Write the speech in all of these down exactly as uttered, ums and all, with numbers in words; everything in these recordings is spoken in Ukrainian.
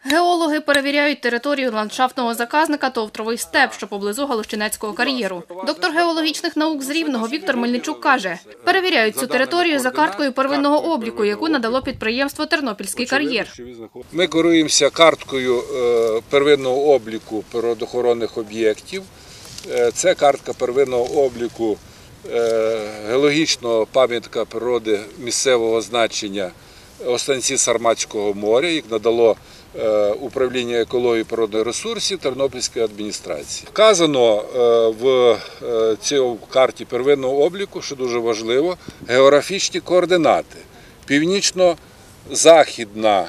Геологи перевіряють територію ландшафтного заказника «Товтровий степ», що поблизу Галущинецького кар'єру. Доктор геологічних наук з Рівного Віктор Мельничук каже, перевіряють цю територію за карткою первинного обліку, яку надало підприємство «Тернопільський кар'єр». Ми керуємося карткою первинного обліку природоохоронних об'єктів. Це картка первинного обліку геологічного пам'ятка природи місцевого значення Останці Сарматського моря, як надало управління екології і природних ресурсів Тернопільської адміністрації. Вказано в цій карті первинного обліку, що дуже важливо, географічні координати. Північно-західна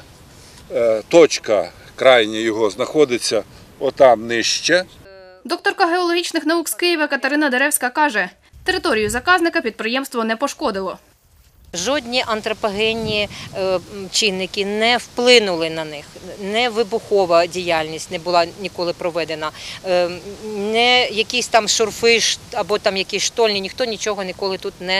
точка крайня його знаходиться отам нижче. Докторка геологічних наук з Києва Катерина Деревська каже, територію заказника підприємство не пошкодило. Жодні антропогенні чинники не вплинули на них, не вибухова діяльність не була ніколи проведена, не якісь там шурфи або там якісь штольні, ніхто нічого ніколи тут не,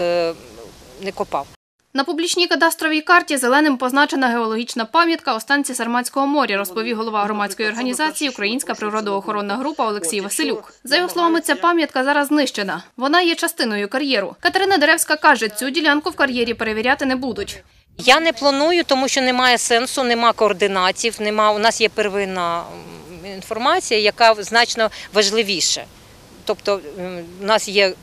не копав. На публічній кадастровій карті зеленим позначена геологічна пам'ятка Останці Сарматського моря, розповів голова громадської організації «Українська природоохоронна група» Олексій Василюк. За його словами, ця пам'ятка зараз знищена. Вона є частиною кар'єру. Катерина Деревська каже, цю ділянку в кар'єрі перевіряти не будуть. Я не планую, тому що немає сенсу, немає координатів, нема, у нас є первинна інформація, яка значно важливіша. Тобто у нас є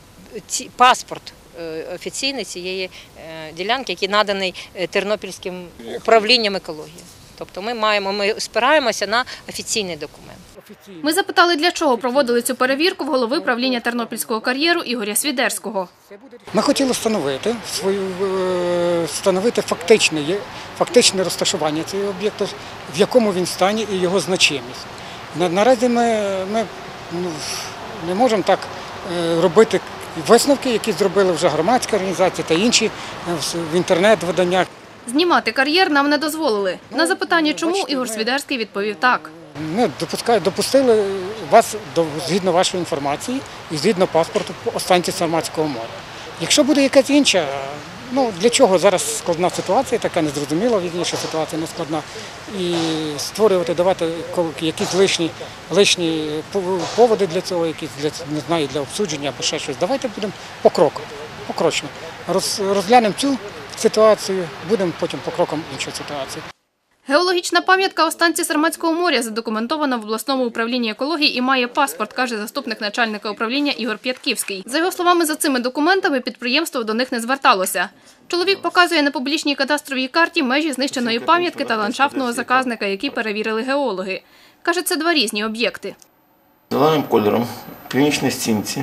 паспорт офіційний цієї ділянки, який наданий Тернопільським управлінням екології. Тобто ми маємо, ми спираємося на офіційний документ. Ми запитали, для чого проводили цю перевірку в голови правління Тернопільського кар'єру Ігоря Свідерського. Ми хотіли встановити, свою, встановити фактичне, фактичне розташування цього об'єкту, в якому він стані і його значимість. Наразі ми, ми ну, не можемо так робити висновки, які зробили вже громадські організації та інші в інтернет-виданнях. Знімати кар'єр нам не дозволили. На запитання, чому, Ігор Свідерський відповів так. Ми допустили вас, згідно вашої інформації і згідно паспорту, Останці Сарматського моря. Якщо буде якась інша, ну для чого зараз складна ситуація, така незрозуміла, вірніше ситуація не складна, і створювати, давати якісь лишні, лишні поводи для цього, якісь для, не знаю, для обсудження або ще щось. Давайте будемо покроково, покрочно. Роз, розглянемо цю ситуацію, будемо потім покроком іншої ситуації. Геологічна пам'ятка Останці Сарматського моря задокументована в обласному управлінні екології і має паспорт, каже заступник начальника управління Ігор П'ятківський. За його словами, за цими документами підприємство до них не зверталося. Чоловік показує на публічній кадастровій карті межі знищеної пам'ятки та ландшафтного заказника, які перевірили геологи. Каже, це два різні об'єкти. Зеленим кольором північній стінці,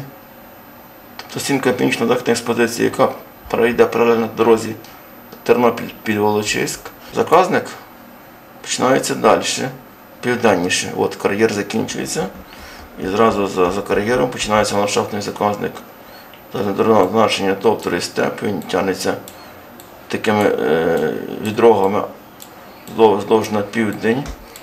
тобто стінка північно-західної експозиції, яка пройде паралельно дорозі Тернопіль-Підволочиськ. Заказник починається далі, південніше. От кар'єр закінчується і зразу за, за кар'єром починається ландшафтний заказник. Значення Товтровий степ, він тягнеться такими е, відрогами вздовж на південь.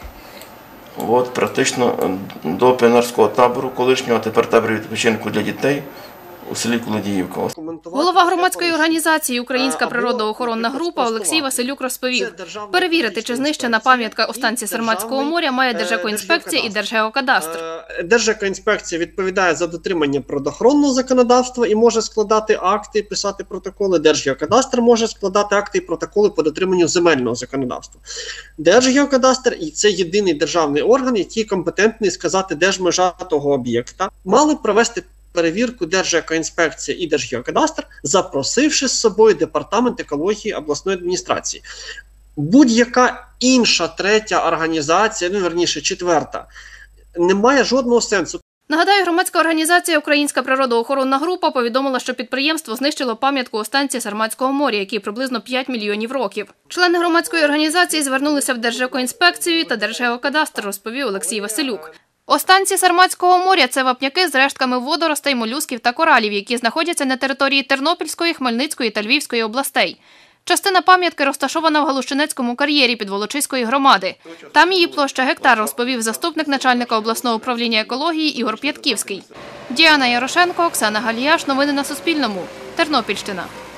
От, практично до піонерського табору колишнього, а тепер табір відпочинку для дітей у селі Колодіївка. Голова громадської організації «Українська природоохоронна група» Олексій Василюк розповів, перевірити, чи знищена пам'ятка Останці Сарматського моря має Держекоінспекція і Держгеокадастр. Держекоінспекція відповідає за дотримання природоохоронного законодавства і може складати акти, писати протоколи. Держгеокадастр може складати акти і протоколи по дотриманню земельного законодавства. Держгеокадастр – це єдиний державний орган, який компетентний сказати, де ж межа того об'єкта. Мали провести перевірку Держекоінспекція і Держгеокадастр, запросивши з собою Департамент екології обласної адміністрації. Будь-яка інша третя організація, ну, верніше, четверта, не має жодного сенсу. Нагадаю, громадська організація «Українська природоохоронна група» повідомила, що підприємство знищило пам'ятку Останці Сарматського моря, якій приблизно п'ять мільйонів років. Члени громадської організації звернулися в Держекоінспекцію та Держгеокадастр, розповів Олексій Василюк. Останці Сарматського моря – це вапняки з рештками водоростей, молюсків та коралів, які знаходяться на території Тернопільської, Хмельницької та Львівської областей. Частина пам'ятки розташована в Галущинецькому кар'єрі Підволочиської громади. Там її площа гектар, розповів заступник начальника обласного управління екології Ігор П'ятківський. Діана Ярошенко, Оксана Галіяш. Новини на Суспільному. Тернопільщина.